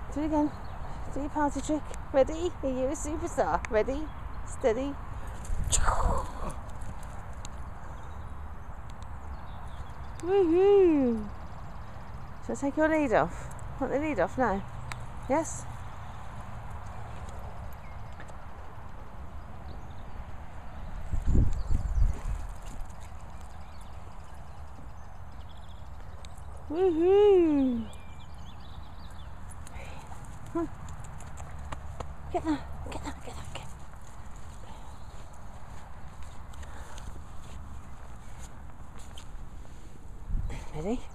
Do it again. Do your party trick. Ready? Are you a superstar? Ready? Steady. Woohoo! Shall I take your lead off? Want the lead off now? Yes? Woohoo! Come on. Get that, get that, get that, get that. Ready?